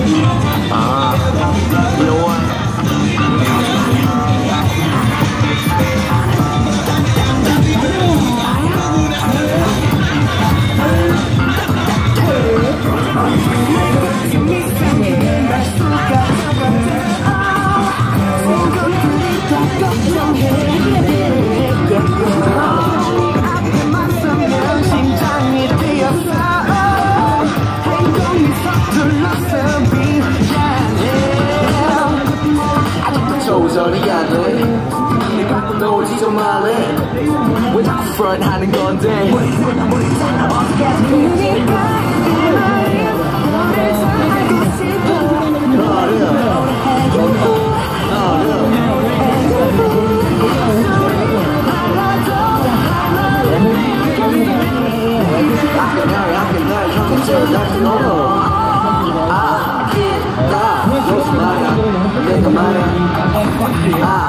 You know what? 조절이 안 돼. 내 갖고 놀지 좀 말래. 왜 자꾸 front 하는 건데. 내가 말야